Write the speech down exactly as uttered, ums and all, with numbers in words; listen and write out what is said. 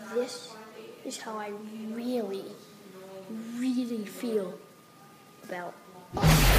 this is how I really, really feel about art.